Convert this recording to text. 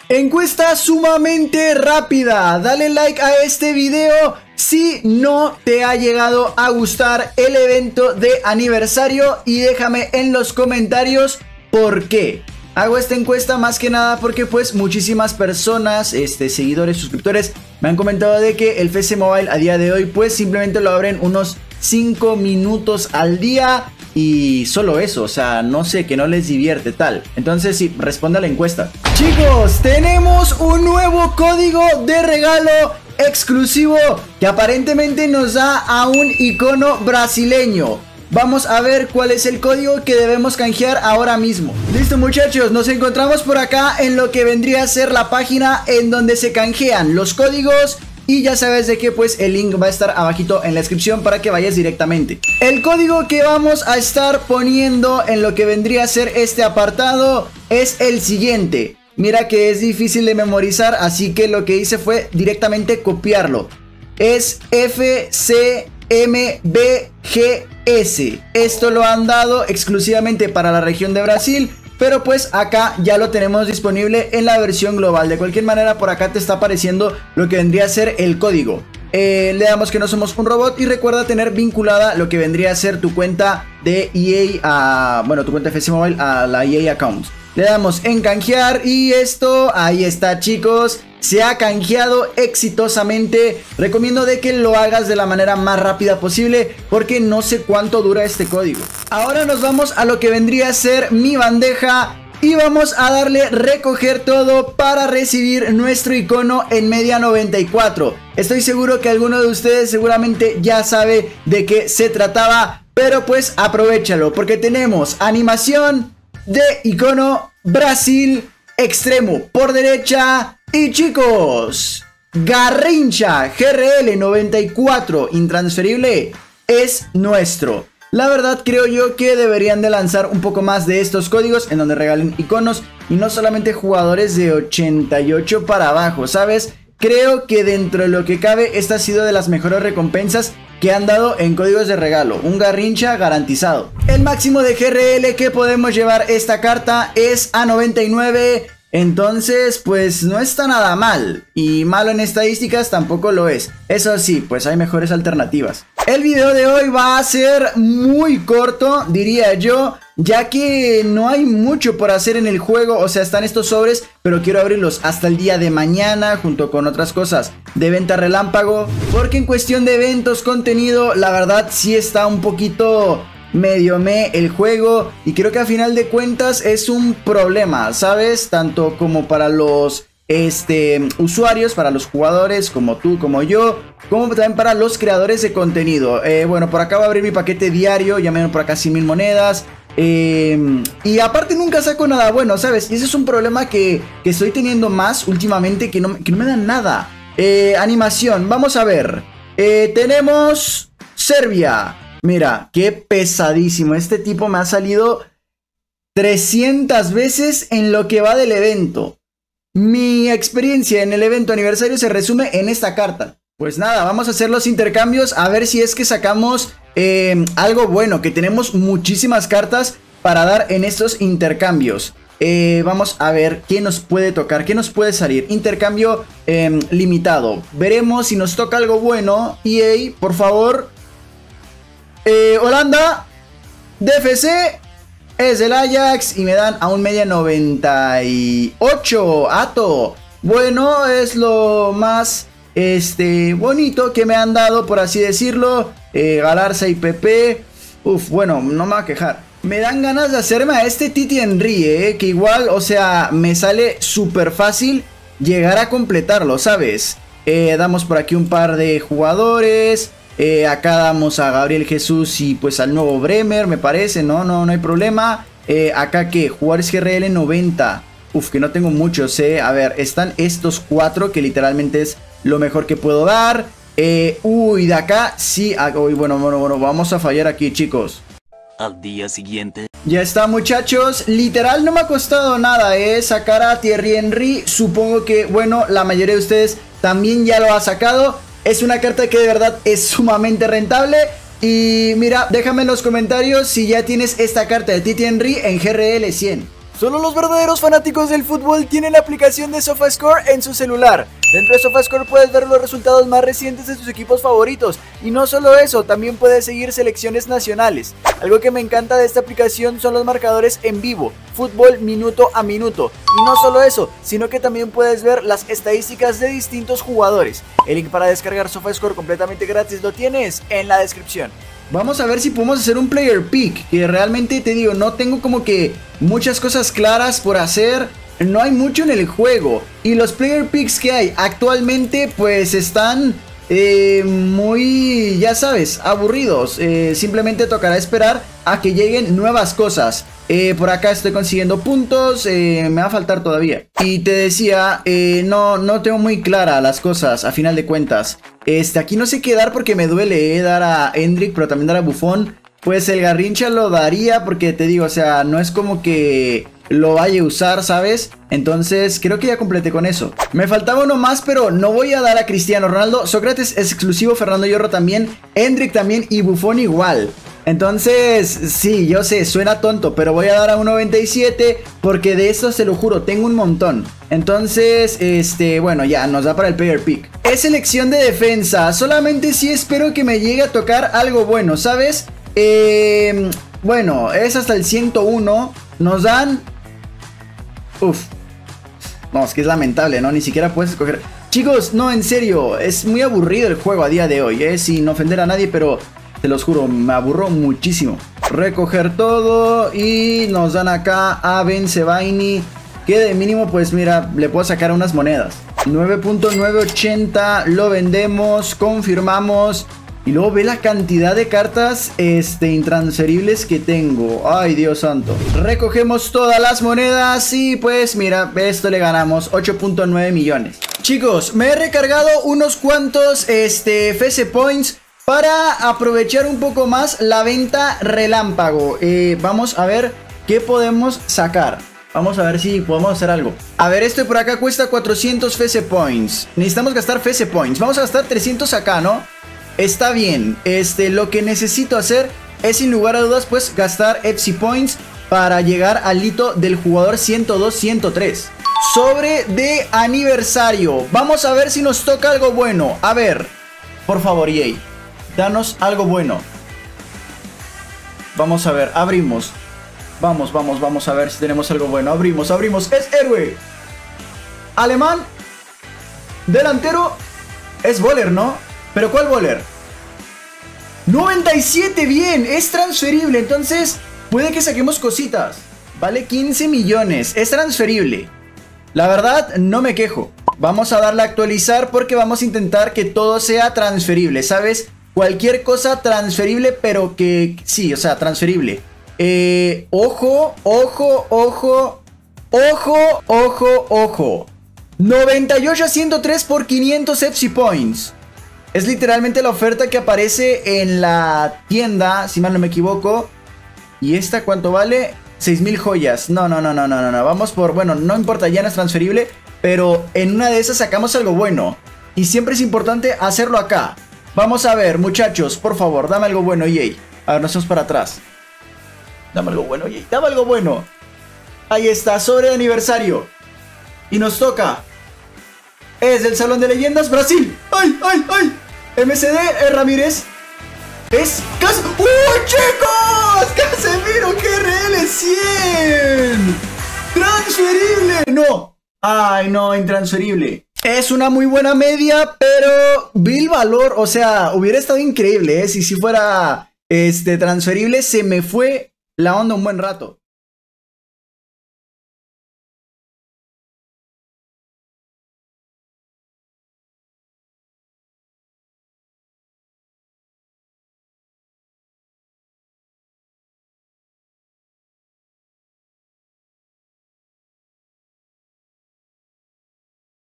Encuesta sumamente rápida, dale like a este video si no te ha llegado a gustar el evento de aniversario y déjame en los comentarios por qué. Hago esta encuesta más que nada porque pues muchísimas personas, seguidores, suscriptores me han comentado de que el FC Mobile a día de hoy pues simplemente lo abren unos 5 minutos al día y solo eso, o sea, no sé, que no les divierte tal. Entonces sí, responda a la encuesta. Chicos, tenemos un nuevo código de regalo exclusivo que aparentemente nos da a un icono brasileño. Vamos a ver cuál es el código que debemos canjear ahora mismo. Listo muchachos, nos encontramos por acá en lo que vendría a ser la página en donde se canjean los códigos. Y ya sabes de que pues el link va a estar abajito en la descripción para que vayas directamente. El código que vamos a estar poniendo en lo que vendría a ser este apartado es el siguiente. Mira que es difícil de memorizar, así que lo que hice fue directamente copiarlo. Es FCMBGS. Esto lo han dado exclusivamente para la región de Brasil, pero pues acá ya lo tenemos disponible en la versión global. De cualquier manera por acá te está apareciendo lo que vendría a ser el código. Le damos que no somos un robot y recuerda tener vinculada lo que vendría a ser tu cuenta de EA a... bueno, tu cuenta de FC Mobile a la EA account. Le damos en canjear y esto, ahí está chicos, se ha canjeado exitosamente. Recomiendo de que lo hagas de la manera más rápida posible porque no sé cuánto dura este código. Ahora nos vamos a lo que vendría a ser mi bandeja y vamos a darle recoger todo para recibir nuestro icono en media 94. Estoy seguro que alguno de ustedes seguramente ya sabe de qué se trataba, pero pues aprovechalo porque tenemos animación de icono Brasil extremo por derecha. Y chicos, Garrincha GRL 94 intransferible es nuestro. La verdad creo yo que deberían de lanzar un poco más de estos códigos en donde regalen iconos y no solamente jugadores de 88 para abajo, ¿sabes? Creo que dentro de lo que cabe esta ha sido de las mejores recompensas que han dado en códigos de regalo. Un Garrincha garantizado. El máximo de GRL que podemos llevar esta carta es a 99. Entonces pues no está nada mal. Y malo en estadísticas tampoco lo es. Eso sí, pues hay mejores alternativas. El video de hoy va a ser muy corto, diría yo, ya que no hay mucho por hacer en el juego. O sea, están estos sobres, pero quiero abrirlos hasta el día de mañana junto con otras cosas de venta relámpago, porque en cuestión de eventos, contenido, la verdad sí está un poquito medio el juego. Y creo que a final de cuentas es un problema, ¿sabes? Tanto como para los usuarios, para los jugadores como tú, como yo, como también para los creadores de contenido. Bueno, por acá voy a abrir mi paquete diario, ya me ven por acá 100.000 monedas. Y aparte nunca saco nada bueno, ¿sabes? Y ese es un problema que estoy teniendo más últimamente, que no me dan nada. Animación, vamos a ver. Tenemos Serbia. Mira, qué pesadísimo. Este tipo me ha salido 300 veces en lo que va del evento. Mi experiencia en el evento aniversario se resume en esta carta. Pues nada, vamos a hacer los intercambios a ver si es que sacamos algo bueno, que tenemos muchísimas cartas para dar en estos intercambios. Vamos a ver qué nos puede tocar, qué nos puede salir. Intercambio limitado. Veremos si nos toca algo bueno. EA, por favor. Holanda, DFC, es el Ajax y me dan a un media 98. Ato. Bueno, es lo más bonito que me han dado, por así decirlo. Galarza y PP. Uf, bueno, no me voy a quejar. Me dan ganas de hacerme a este Titi Henry, que igual, o sea, me sale súper fácil llegar a completarlo, ¿sabes? Damos por aquí un par de jugadores. Acá damos a Gabriel Jesús y pues al nuevo Bremer, me parece. No hay problema. Acá que jugadores GRL 90. Uf, que no tengo muchos, A ver, están estos 4 que literalmente es lo mejor que puedo dar. Uy, de acá sí. Uy, bueno, vamos a fallar aquí, chicos. Al día siguiente. Ya está, muchachos. Literal no me ha costado nada, sacar a Thierry Henry. Supongo que, bueno, la mayoría de ustedes también ya lo ha sacado. Es una carta que de verdad es sumamente rentable. Y mira, déjame en los comentarios si ya tienes esta carta de Titi Henry en GRL 100. Solo los verdaderos fanáticos del fútbol tienen la aplicación de SofaScore en su celular. Dentro de SofaScore puedes ver los resultados más recientes de tus equipos favoritos. Y no solo eso, también puedes seguir selecciones nacionales. Algo que me encanta de esta aplicación son los marcadores en vivo, fútbol minuto a minuto. Y no solo eso, sino que también puedes ver las estadísticas de distintos jugadores. El link para descargar SofaScore completamente gratis lo tienes en la descripción. Vamos a ver si podemos hacer un player pick, que realmente te digo, no tengo como que muchas cosas claras por hacer. No hay mucho en el juego. Y los player picks que hay actualmente pues están muy, ya sabes, aburridos. Simplemente tocará esperar a que lleguen nuevas cosas. Por acá estoy consiguiendo puntos, me va a faltar todavía. Y te decía, no tengo muy clara las cosas a final de cuentas. Aquí no sé qué dar porque me duele dar a Endrick, pero también dar a Buffon. Pues el Garrincha lo daría porque te digo, o sea, no es como que lo vaya a usar, ¿sabes? Entonces creo que ya completé con eso. Me faltaba uno más, pero no voy a dar a Cristiano Ronaldo. Sócrates es exclusivo, Fernando Hierro también, Endrick también y Buffon igual. Entonces, sí, yo sé, suena tonto, pero voy a dar a 1.97 porque de estos, te lo juro, tengo un montón. Entonces, bueno, ya, nos da para el player pick. Es selección de defensa, solamente si espero que me llegue a tocar algo bueno, ¿sabes? Bueno, es hasta el 101, nos dan... Uf. No, es que es lamentable, ¿no? Ni siquiera puedes escoger... Chicos, no, en serio, es muy aburrido el juego a día de hoy, sin ofender a nadie, pero... Te los juro, me aburro muchísimo. Recoger todo y nos dan acá a Bensebaini, que de mínimo pues mira, le puedo sacar unas monedas. 9.980, lo vendemos, confirmamos. Y luego ve la cantidad de cartas intransferibles que tengo. Ay, Dios santo. Recogemos todas las monedas y pues mira, esto le ganamos 8.9 millones. Chicos, me he recargado unos cuantos FC Points para aprovechar un poco más la venta relámpago. Vamos a ver qué podemos sacar. Vamos a ver si podemos hacer algo. A ver, esto por acá cuesta 400 FC Points. Necesitamos gastar FC Points. Vamos a gastar 300 acá, ¿no? Está bien. Lo que necesito hacer es sin lugar a dudas pues gastar FC Points para llegar al hito del jugador 102-103. Sobre de aniversario. Vamos a ver si nos toca algo bueno. A ver, por favor, EA, danos algo bueno. Vamos a ver, abrimos. Vamos a ver si tenemos algo bueno. Abrimos. Es héroe. Alemán. Delantero. Es Boller, ¿no? ¿Pero cuál Boller? 97, bien. Es transferible, entonces puede que saquemos cositas. Vale 15 millones. Es transferible. La verdad, no me quejo. Vamos a darle a actualizar porque vamos a intentar que todo sea transferible, ¿sabes? Cualquier cosa transferible, pero que... Sí, o sea, transferible. Ojo. 98 a 103 por 500 FC Points. Es literalmente la oferta que aparece en la tienda, si mal no me equivoco. ¿Y esta cuánto vale? 6.000 joyas. No. Vamos por... Bueno, no importa, ya no es transferible, pero en una de esas sacamos algo bueno. Y siempre es importante hacerlo acá. Vamos a ver, muchachos, por favor, dame algo bueno, EA. A ver, nos vamos para atrás. Dame algo bueno, EA, dame algo bueno. Ahí está, sobre de aniversario. Y nos toca. Es del Salón de Leyendas, Brasil. ¡Ay! MCD, Ramírez. Es... ¡Uy, chicos! ¡Casemiro, GRL 100! ¡Transferible! ¡No! ¡Ay, no! Intransferible. Es una muy buena media, pero vi el valor, o sea, hubiera estado increíble, si fuera transferible. Se me fue la onda un buen rato.